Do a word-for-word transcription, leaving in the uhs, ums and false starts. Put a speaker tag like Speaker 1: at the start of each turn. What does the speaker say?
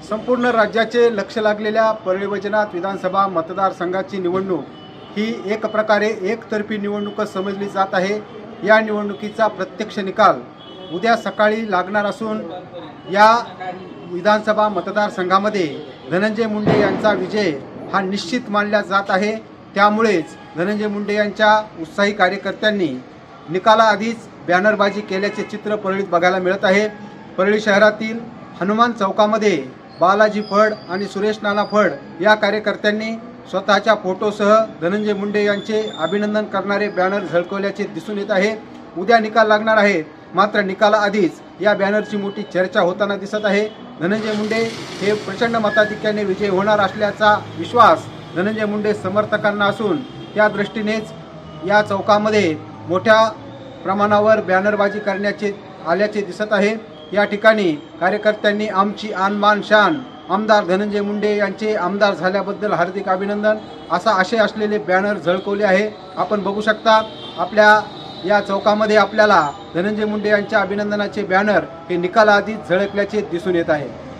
Speaker 1: संपूर्ण राज्याचे लक्ष लागलेल्या परळी वैजनाथ विधानसभा मतदारसंघाची निवडणूक ही एक प्रकारे एकतर्फी निवडणूक समजली जात आहे। या निवडणुकीचा प्रत्यक्ष निकाल उद्या सकाळी लागणार असून या विधानसभा मतदारसंघामध्ये धनंजय मुंडे यांचा विजय हा निश्चित मानला जात आहे। त्यामुळेच धनंजय मुंडे यांच्या उत्साही कार्यकर्त्यांनी निकालाआधीच बॅनरबाजी केल्याचे चित्र परळीत बघायला मिळत आहे। परळी शहरातील हनुमान चौकामध्ये बालाजी फड आणि सुरेश नाना फड या कार्यकर्त्यांनी स्वतःच्या फोटोसह धनंजय मुंडे यांचे अभिनंदन करणारे बॅनर झळकवल्याचे दिसून येत आहे। उद्या निकाल लागणार आहे, मात्र निकालाआधीच या बॅनरची मोठी चर्चा होताना दिसत आहे। धनंजय मुंडे हे प्रचंड मताधिक्याने विजय होणार असल्याचा विश्वास धनंजय मुंडे समर्थकांना असून त्या दृष्टीनेच या चौकामध्ये मोठ्या प्रमाणावर बॅनरबाजी करण्याचे आल्याचे दिसत आहे। या ठिकाणी कार्यकर्त्यांनी आमची आनबान शान आमदार धनंजय मुंडे यांचे आमदार झाल्याबद्दल हार्दिक अभिनंदन असा आशय असलेले बॅनर झळकवले आहे। आपण बघू शकता आपल्या या चौकामध्ये आपल्याला धनंजय मुंडे यांच्या अभिनंदनाचे बॅनर हे निकालाआधीच झळकल्याचे दिसून येत आहे।